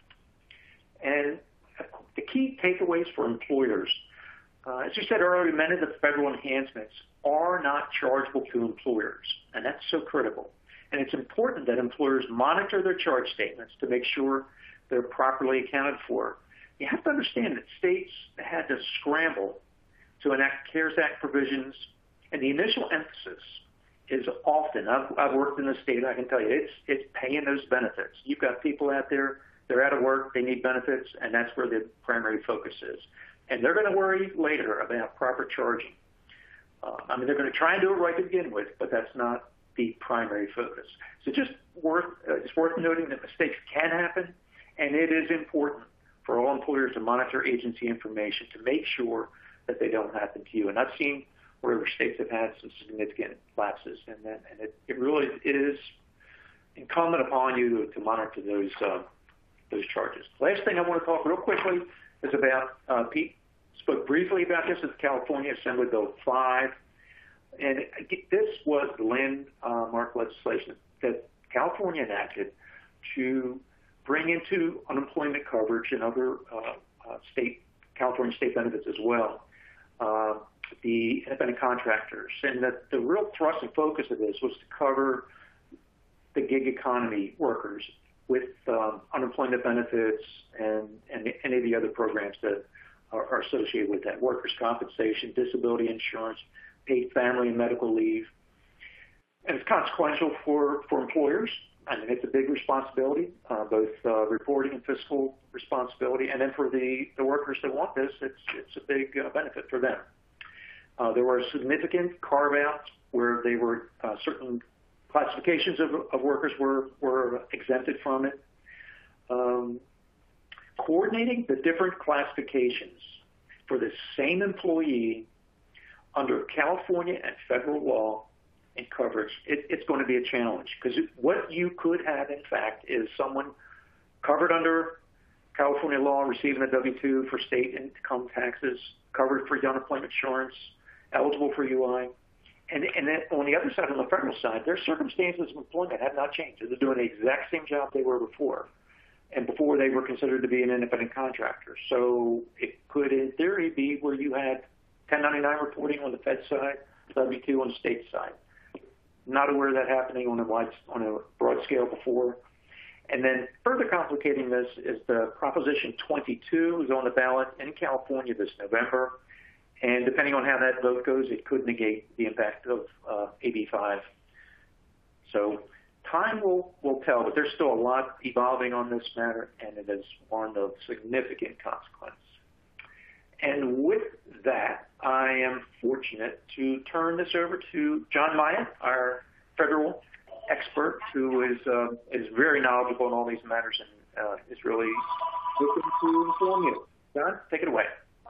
And the key takeaways for employers, uh, as you said earlier, many of the federal enhancements are not chargeable to employers, and that's so critical. And it's important that employers monitor their charge statements to make sure they're properly accounted for. You have to understand that states had to scramble to enact CARES Act provisions, and the initial emphasis is often, I've, I've worked in the state, I can tell you, it's, it's paying those benefits. You've got people out there, they're out of work, they need benefits, and that's where the primary focus is. And they're going to worry later about proper charging. Uh, I mean, they're going to try and do it right to begin with, but that's not the primary focus. So just worth, uh, it's worth noting that mistakes can happen, and it is important for all employers to monitor agency information to make sure that they don't happen to you. And I've seen where states have had some significant lapses, and, that, and it, it really is incumbent upon you to, to monitor those uh, those charges. Last thing I want to talk real quickly is about, uh, Pete spoke briefly about this, is California Assembly Bill five. And this was the landmark legislation that California enacted to bring into unemployment coverage and other uh, uh, state, California state benefits as well, uh, the independent contractors. And the, the real thrust and focus of this was to cover the gig economy workers with um, unemployment benefits and, and any of the other programs that are, are associated with that, workers' compensation, disability insurance, paid family and medical leave. And it's consequential for, for employers. I mean, it's a big responsibility, uh, both uh, reporting and fiscal responsibility. And then for the, the workers that want this, it's, it's a big uh, benefit for them. Uh, there were significant carve-outs where they were uh, certain classifications of, of workers were, were exempted from it. Um, coordinating the different classifications for the same employee under California and federal law and coverage, it, it's going to be a challenge, because what you could have, in fact, is someone covered under California law, receiving a W two for state income taxes, covered for unemployment insurance, eligible for U I. And, and then on the other side, on the federal side, their circumstances of employment have not changed. They're doing the exact same job they were before, and before they were considered to be an independent contractor. So it could, in theory, be where you had ten ninety-nine reporting on the Fed side, W two on the state side. Not aware of that happening on a wide, on a broad scale before. And then further complicating this is the Proposition twenty-two is on the ballot in California this November. And depending on how that vote goes, it could negate the impact of uh, A B five. So time will, will tell, but there's still a lot evolving on this matter, and it is one of significant consequence. And with that, I am fortunate to turn this over to John Maya, our federal expert, who is uh, is very knowledgeable in all these matters and uh, is really looking to inform you. John, take it away.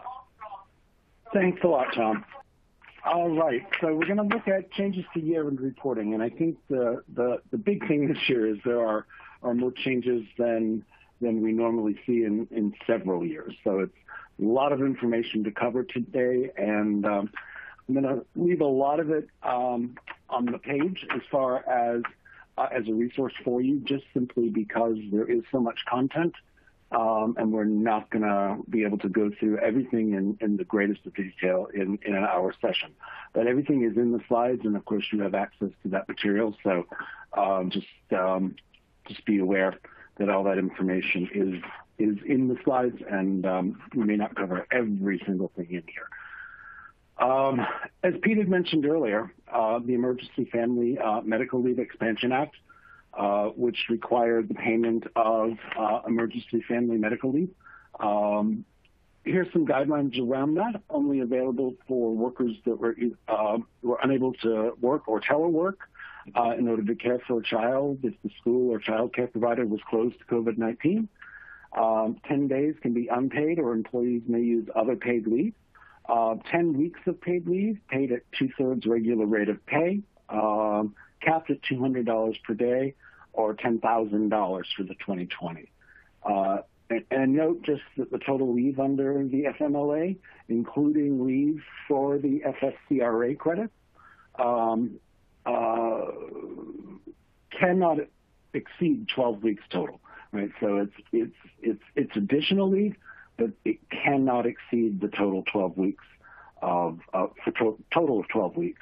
Thanks a lot, Tom. All right, so we're going to look at changes to year-end reporting, and I think the, the, the big thing this year is there are, are more changes than than we normally see in, in several years. So it's a lot of information to cover today, and um, I'm going to leave a lot of it um, on the page as far as uh, as a resource for you, just simply because there is so much content. Um, and we're not going to be able to go through everything in, in the greatest of detail in, in an hour session. But everything is in the slides, and of course you have access to that material. So um, just um, just be aware that all that information is is in the slides, and um, we may not cover every single thing in here. Um, as Pete had mentioned earlier, uh, the Emergency Family uh, Medical Leave Expansion Act, Uh, which required the payment of uh, emergency family medical leave. Um, here's some guidelines around that, only available for workers that were, uh, were unable to work or telework uh, in order to care for a child if the school or child care provider was closed to COVID nineteen. Um, ten days can be unpaid, or employees may use other paid leave. Uh, ten weeks of paid leave, paid at two-thirds regular rate of pay. Um, capped at two hundred dollars per day, or ten thousand dollars for the twenty twenty. Uh, and, and note just that the total leave under the F M L A, including leave for the F S C R A credit, um, uh, cannot exceed twelve weeks total, right? So it's it's it's it's additional leave, but it cannot exceed the total twelve weeks of uh, for to- total of twelve weeks.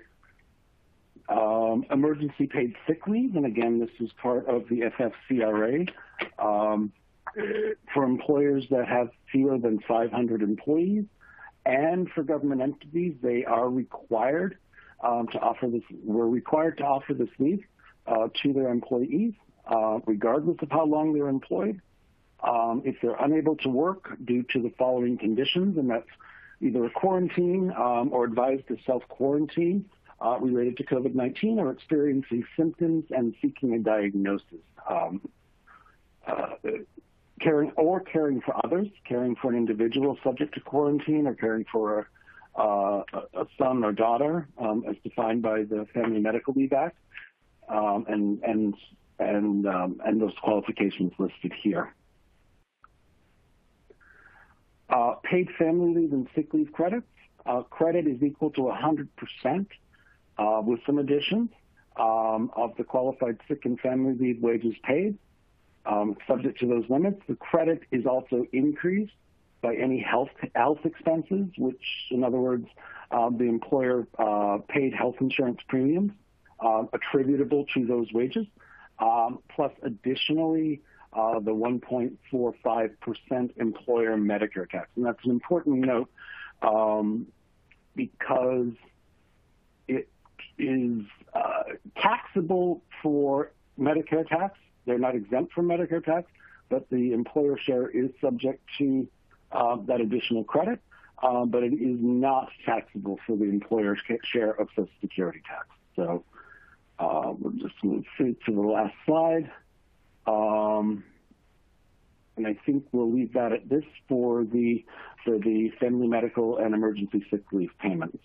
Um, emergency paid sick leave, and again, this is part of the F F C R A. Um, for employers that have fewer than five hundred employees, and for government entities, they are required um, to offer this. We're required to offer this leave uh, to their employees, uh, regardless of how long they're employed. Um, if they're unable to work due to the following conditions, and that's either a quarantine um, or advised to self-quarantine uh, related to COVID nineteen, or experiencing symptoms and seeking a diagnosis. Um, uh, caring or caring for others, caring for an individual subject to quarantine, or caring for a, uh, a son or daughter, um, as defined by the Family Medical Leave Act, um, and and and um, and those qualifications listed here. Uh, paid family leave and sick leave credits. Uh, credit is equal to one hundred percent uh, with some additions um, of the qualified sick and family leave wages paid. Um, subject to those limits, the credit is also increased by any health health expenses, which, in other words, uh, the employer uh, paid health insurance premiums uh, attributable to those wages, um, plus additionally uh, the one point four five percent employer Medicare tax. And that's an important note um, because it is uh, taxable for Medicare tax. They're not exempt from Medicare tax, but the employer share is subject to uh, that additional credit, uh, but it is not taxable for the employer share of Social Security tax. So uh, we'll just move through to the last slide. Um, and I think we'll leave that at this for the, for the family medical and emergency sick leave payments.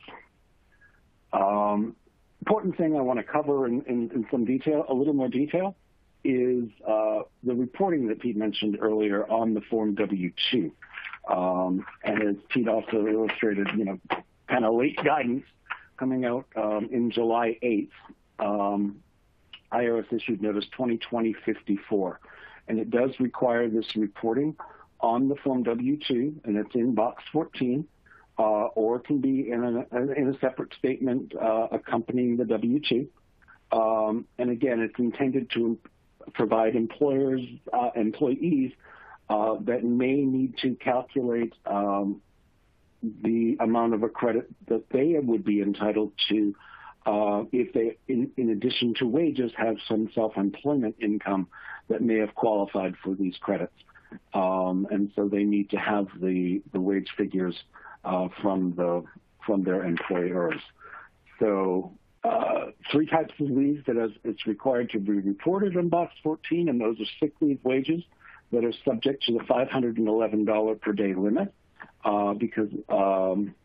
Um, important thing I want to cover in, in, in some detail, a little more detail, is uh, the reporting that Pete mentioned earlier on the Form W two. Um, and as Pete also illustrated, you know, kind of late guidance coming out um, in July eighth, um, I R S issued Notice twenty twenty dash fifty-four. And it does require this reporting on the Form W two, and it's in Box fourteen, uh, or it can be in a, in a separate statement uh, accompanying the W two. Um, and again, it's intended to provide employers, uh, employees uh, that may need to calculate um, the amount of a credit that they would be entitled to uh, if they, in, in addition to wages, have some self-employment income that may have qualified for these credits. Um, and so they need to have the, the wage figures uh, from the from their employers. So Uh, three types of leave that is, it's required to be reported in Box fourteen, and those are sick leave wages that are subject to the five hundred eleven dollars per day limit uh, because um,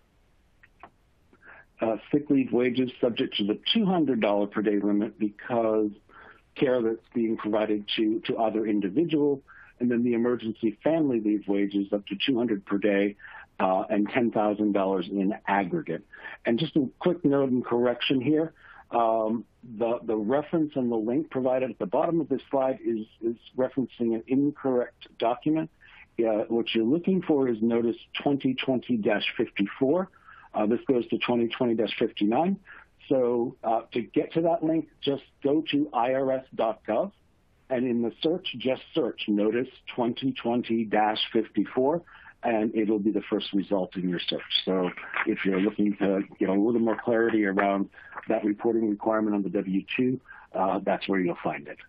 uh, sick leave wages subject to the two hundred dollars per day limit because care that's being provided to, to other individuals, and then the emergency family leave wages up to two hundred dollars per day Uh, and ten thousand dollars in aggregate. And just a quick note and correction here, um, the, the reference and the link provided at the bottom of this slide is, is referencing an incorrect document. Uh, what you're looking for is Notice twenty twenty dash fifty-four. Uh, this goes to twenty twenty dash fifty-nine. So uh, to get to that link, just go to I R S dot gov, and in the search, just search Notice twenty twenty dash fifty-four. And it'll be the first result in your search. So if you're looking to get a little more clarity around that reporting requirement on the W two, uh, that's where you'll find it.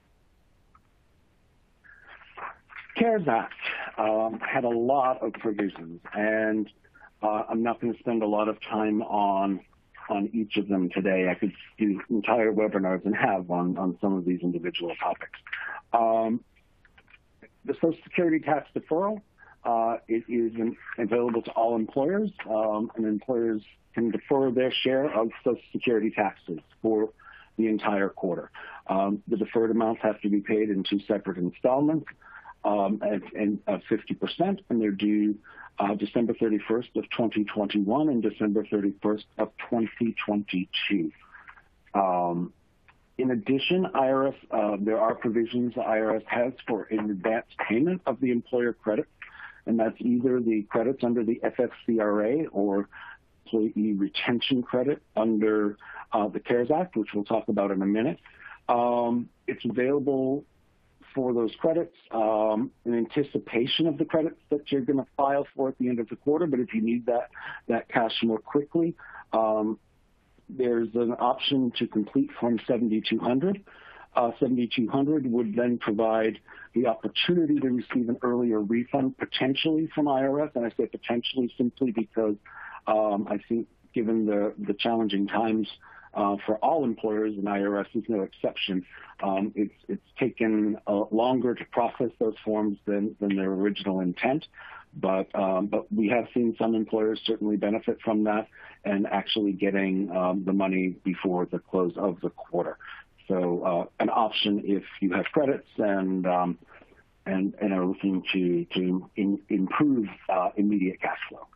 CARES Act um, had a lot of provisions, and uh, I'm not going to spend a lot of time on on each of them today. I could do entire webinars and have on, on some of these individual topics. Um, the Social Security tax deferral. Uh, it is available to all employers, um, and employers can defer their share of Social Security taxes for the entire quarter. Um, the deferred amounts have to be paid in two separate installments um, and, and uh, fifty percent, and they're due uh, December thirty-first of twenty twenty-one and December thirty-first of twenty twenty-two. Um, in addition, I R S, uh, there are provisions the I R S has for an advance payment of the employer credit, and that's either the credits under the F F C R A or employee retention credit under uh, the CARES Act, which we'll talk about in a minute. Um, it's available for those credits um, in anticipation of the credits that you're going to file for at the end of the quarter, but if you need that, that cash more quickly, um, there's an option to complete Form seventy-two hundred. Uh, seventy-two hundred would then provide the opportunity to receive an earlier refund potentially from I R S, and I say potentially simply because um, I think given the, the challenging times uh, for all employers, and I R S is no exception, um, it's, it's taken uh, longer to process those forms than, than their original intent. But um, but we have seen some employers certainly benefit from that and actually getting um, the money before the close of the quarter. So uh, an option if you have credits and um, and, and are looking to to in, improve uh, immediate cash flow.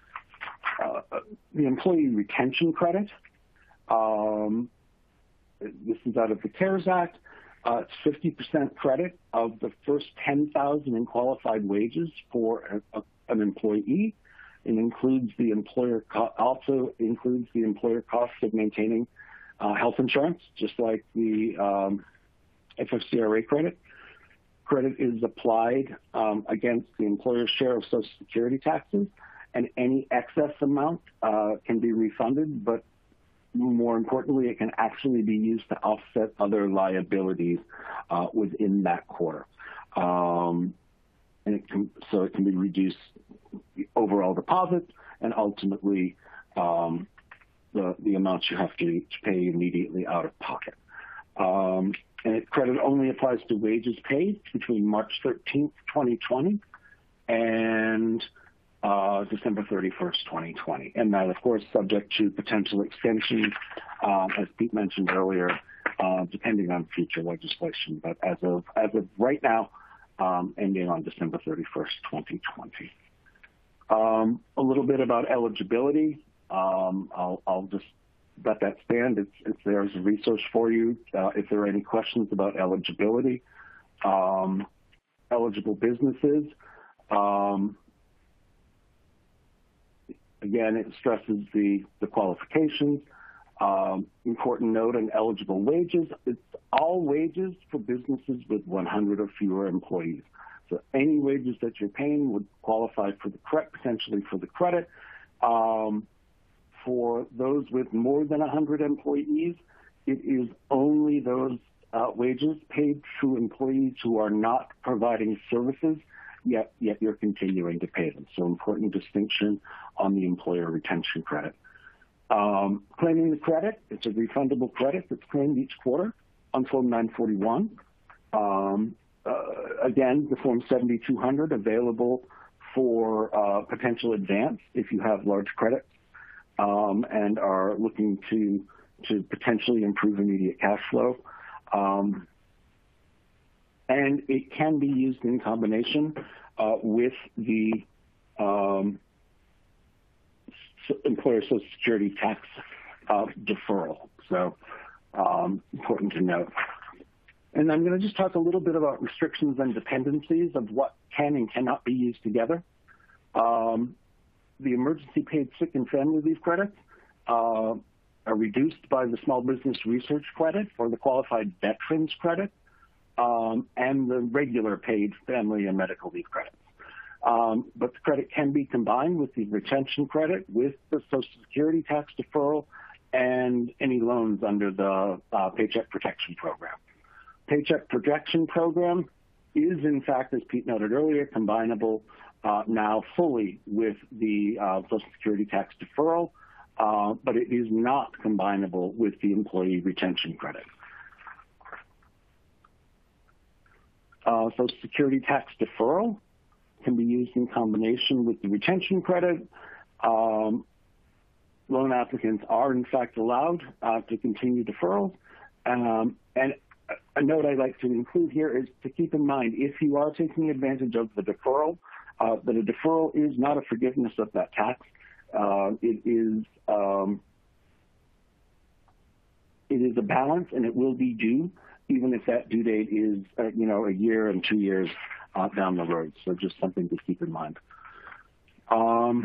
Uh, the employee retention credit. Um, this is out of the CARES Act. Uh, it's fifty percent credit of the first ten thousand in qualified wages for a, a, an employee. It includes the employer co- also includes the employer costs of maintaining uh, health insurance, just like the um, F F C R A credit. Credit is applied um, against the employer's share of Social Security taxes, and any excess amount uh, can be refunded, but more importantly, it can actually be used to offset other liabilities uh, within that quarter. Um, and it can, so it can be reduced the overall deposit and ultimately um, the, the amounts you have to, to pay immediately out of pocket. Um, and it, credit only applies to wages paid between March thirteenth, twenty twenty and Uh, December thirty-first, twenty twenty. And that, of course, subject to potential extension, um, as Pete mentioned earlier, uh, depending on future legislation. But as of as of right now, um, ending on December thirty-first, twenty twenty. Um, a little bit about eligibility. Um, I'll, I'll just let that stand. It's, it's there as a resource for you uh, if there are any questions about eligibility. Um, eligible businesses. Um, Again, it stresses the, the qualifications. Um, important note on eligible wages. It's all wages for businesses with one hundred or fewer employees. So any wages that you're paying would qualify for the credit, potentially for the credit. Um, for those with more than one hundred employees, it is only those uh, wages paid to employees who are not providing services, yet yet you're continuing to pay them. So important distinction on the employer retention credit. Um, claiming the credit, it's a refundable credit that's claimed each quarter on Form nine forty-one. Um, uh, again, the Form seventy-two hundred available for uh, potential advance if you have large credits um, and are looking to, to potentially improve immediate cash flow. Um, and it can be used in combination uh, with the um, employer Social Security tax uh, deferral. So um, important to note. And I'm going to just talk a little bit about restrictions and dependencies of what can and cannot be used together. Um, the emergency paid sick and family leave credits uh, are reduced by the small business research credit or the qualified veterans credit um, and the regular paid family and medical leave credits. Um, but the credit can be combined with the retention credit, with the Social Security tax deferral, and any loans under the uh, Paycheck Protection Program. Paycheck Protection Program is, in fact, as Pete noted earlier, combinable uh, now fully with the uh, Social Security tax deferral, uh, but it is not combinable with the employee retention credit. Uh, Social Security tax deferral can be used in combination with the retention credit. Um, loan applicants are, in fact, allowed uh, to continue deferrals. Um, and a note I'd like to include here is to keep in mind, if you are taking advantage of the deferral, uh, that a deferral is not a forgiveness of that tax. Uh, it is um, it is a balance, and it will be due, even if that due date is, uh, you know, a year and two years uh, down the road. So just something to keep in mind. Um,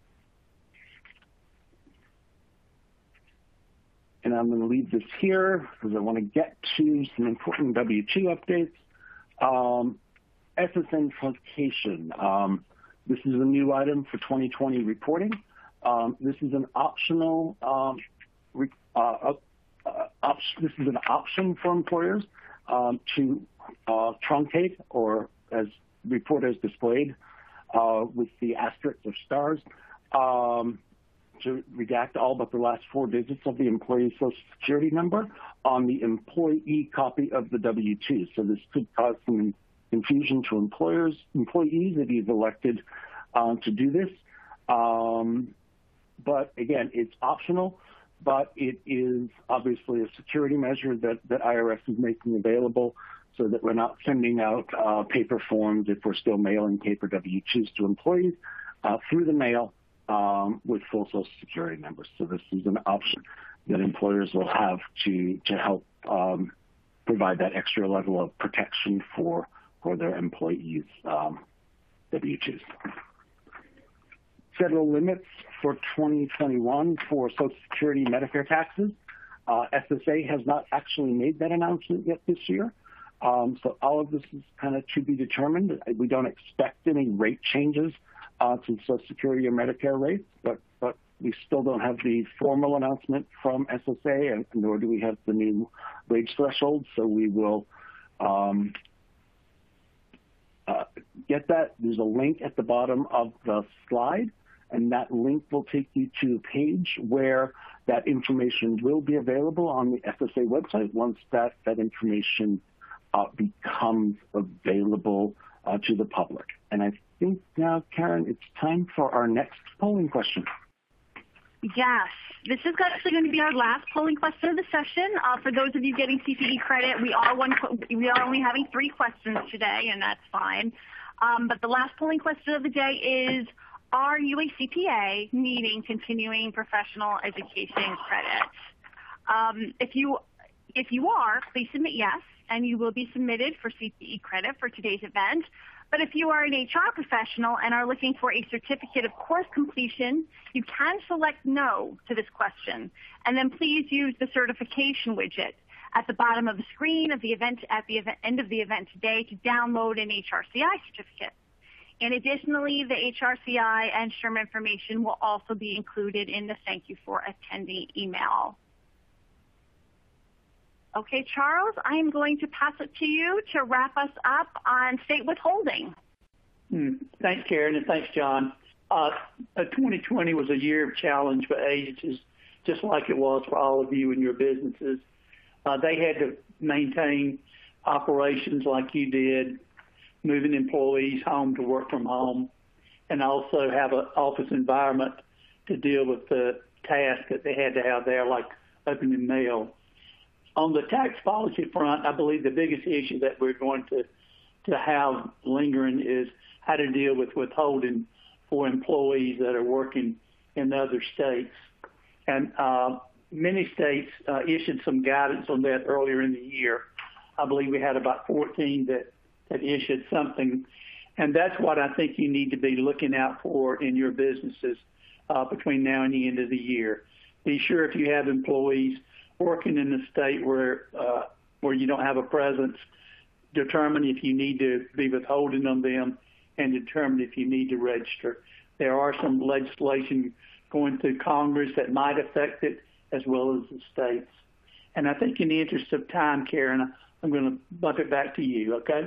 And I'm going to leave this here because I want to get to some important W two updates. Um, S S N truncation. Um, this is a new item for twenty twenty reporting. Um, this is an optional. Um, re, uh, uh, op this is an option for employers um, to uh, truncate, or as report as displayed uh, with the asterisks or stars. Um, to redact all but the last four digits of the employee's Social Security number on the employee copy of the W two. So this could cause some confusion to employers, employees if you've elected uh, to do this. Um, but again, it's optional, but it is obviously a security measure that, that I R S is making available so that we're not sending out uh, paper forms if we're still mailing paper W twos to employees uh, through the mail. Um, with full Social Security numbers. So this is an option that employers will have to to help um, provide that extra level of protection for for their employees' um, W twos. Federal limits for twenty twenty-one for Social Security Medicare taxes. Uh, S S A has not actually made that announcement yet this year. Um, so all of this is kind of to be determined. We don't expect any rate changes Uh, to Social Security or Medicare rates, but but we still don't have the formal announcement from S S A, and nor do we have the new wage threshold. So we will um, uh, get that. There's a link at the bottom of the slide, and that link will take you to a page where that information will be available on the S S A website once that that information uh, becomes available uh, to the public. And I think now, Karen, it's time for our next polling question. Yes, this is actually going to be our last polling question of the session. Uh, for those of you getting C P E credit, we are one. We are only having three questions today, and that's fine. Um, but the last polling question of the day is: are you a C P A needing continuing professional education credit? Um, if you if you are, please submit yes, and you will be submitted for C P E credit for today's event. But if you are an H R professional and are looking for a certificate of course completion, you can select no to this question. And then please use the certification widget at the bottom of the screen of the event at the event, end of the event today to download an H R C I certificate. And additionally, the H R C I and S H R M information will also be included in the thank you for attending email. Okay, Charles, I am going to pass it to you to wrap us up on state withholding. Mm, thanks, Karen, and thanks, John. Uh, twenty twenty was a year of challenge for agencies, just like it was for all of you and your businesses. Uh, they had to maintain operations like you did, moving employees home to work from home, and also have an office environment to deal with the tasks that they had to have there, like opening mail. On the tax policy front, I believe the biggest issue that we're going to, to have lingering is how to deal with withholding for employees that are working in other states. And uh, many states uh, issued some guidance on that earlier in the year. I believe we had about fourteen that, that issued something. And that's what I think you need to be looking out for in your businesses uh, between now and the end of the year. Be sure if you have employees working in a state where uh, where you don't have a presence, determine if you need to be withholding on them and determine if you need to register. There are some legislation going through Congress that might affect it, as well as the states. And I think in the interest of time, Karen, I'm going to bump it back to you, okay?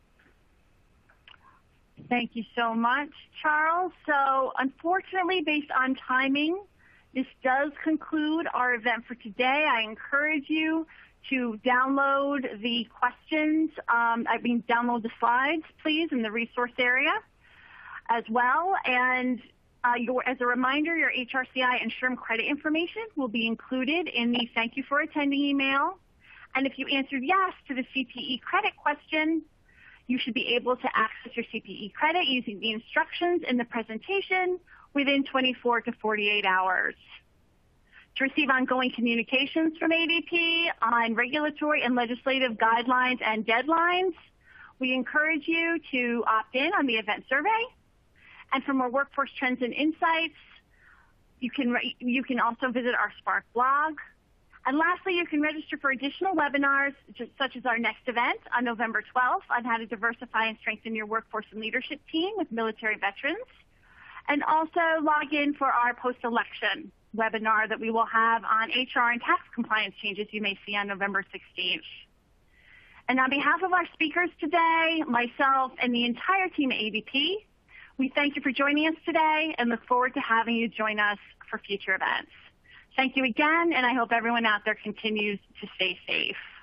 Thank you so much, Charles. So unfortunately, based on timing, this does conclude our event for today. I encourage you to download the questions, um, I mean, download the slides, please, in the resource area as well. And uh, your, as a reminder, your H R C I and S H R M credit information will be included in the thank you for attending email. And if you answered yes to the C P E credit question, you should be able to access your C P E credit using the instructions in the presentation within twenty-four to forty-eight hours. To receive ongoing communications from A D P on regulatory and legislative guidelines and deadlines, we encourage you to opt in on the event survey. And for more workforce trends and insights, you can, you can also visit our Spark blog. And lastly, you can register for additional webinars, such as our next event on November twelfth on how to diversify and strengthen your workforce and leadership team with military veterans. And also log in for our post-election webinar that we will have on H R and tax compliance changes you may see on November sixteenth. And on behalf of our speakers today, myself, and the entire team at A D P, we thank you for joining us today and look forward to having you join us for future events. Thank you again, and I hope everyone out there continues to stay safe.